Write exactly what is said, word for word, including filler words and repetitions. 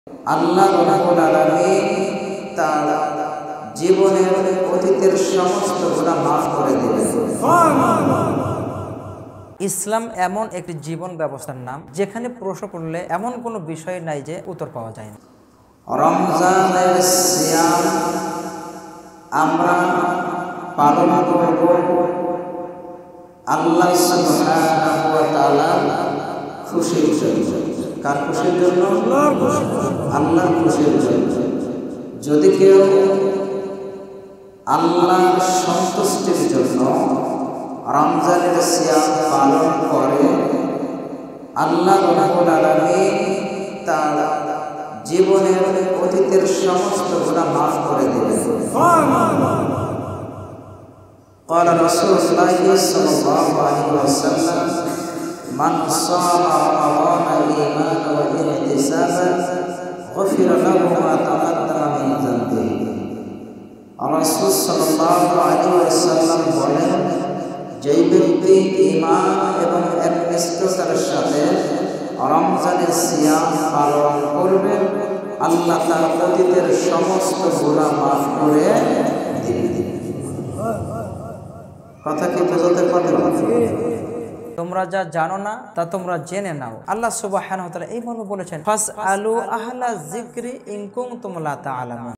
আল্লাহ রাব্বুল আলামিন তার জীবনের অতীতের সমস্ত গুনাহ মাফ করে দিবেন। ইসলাম এমন একটি জীবন ব্যবস্থার নাম যেখানে প্রশ্ন করলে এমন কোনো বিষয় নাই যে উত্তর পাওয়া যায় না। রমজানের সিয়াম আমরা পালন করব আল্লাহ সুবহানাহু ওয়া তাআলার খুশির জন্য। কার খুশির জন্য? আল্লাহর খুশির জন্য। যদি কেউ আল্লাহর সন্তুষ্টির জন্য রমজানের সিয়াম পালন করে, আল্লাহ রাব্বুল আলামিন তার জীবনের অতীতের সমস্ত গুনাহ মাফ করে দিবেন। قال رسول الله صلى الله عليه وسلم من صام رمضان إيمانا واحتسابا غفر له ما تقدم من ذنبه। রাসূল সাল্লাল্লাহু আলাইহি ওয়াসাল্লাম বলেন, যেই ব্যক্তি ঈমান এবং একনিষ্ঠতার সাথে রমজানের সিয়াম পালন করবে, আল্লাহ তার অতীতের সমস্ত গুনাহ মাফ করে দিবেন। কথা কি বুঝতে পারলেন? তোমরা যা জানো না তা তোমরা জেনে নাও। আল্লাহ সুবহানাহু ওয়া তাআলা এইভাবে বলেছেন, ফাসআলু আহলা যিকরি ইন কুনতুম লা তা'লামুন।